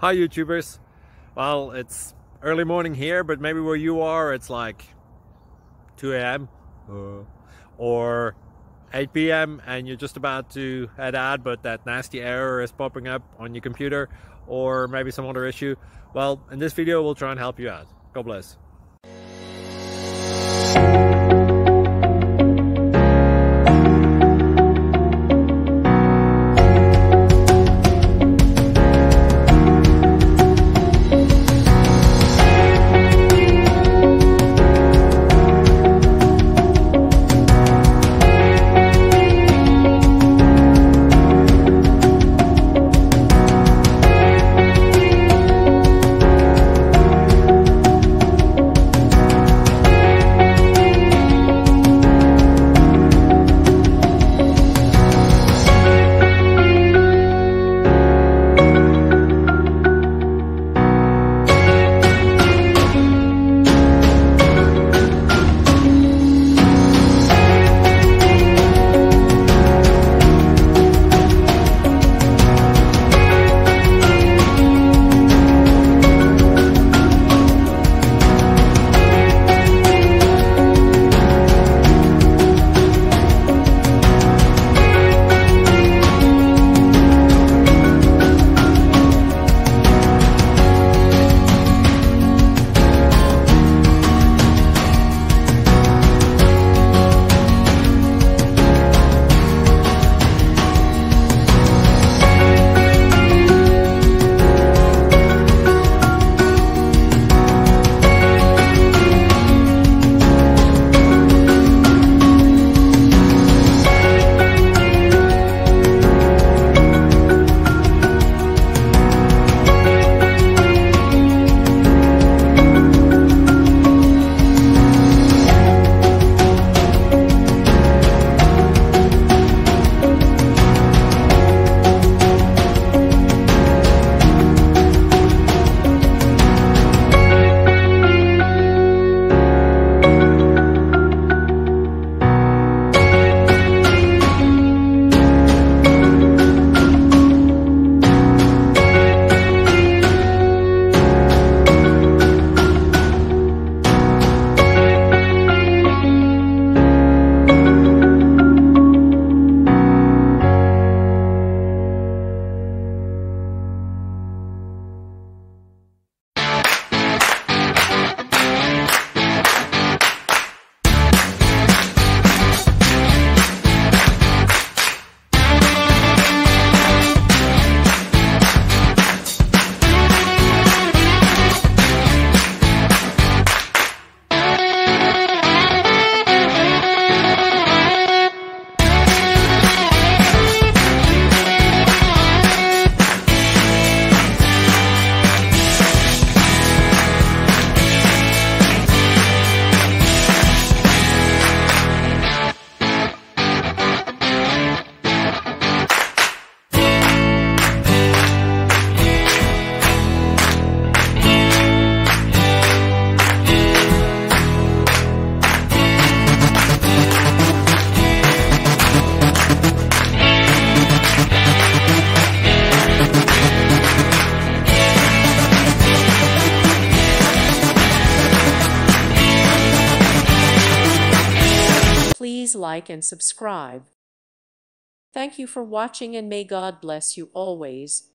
Hi YouTubers. Well, it's early morning here, but maybe where you are it's like 2 a.m. or 8 p.m. and you're just about to head out, but that nasty error is popping up on your computer, or maybe some other issue. Well, in this video we'll try and help you out. God bless. Please like and subscribe. Thank you for watching, and may God bless you always.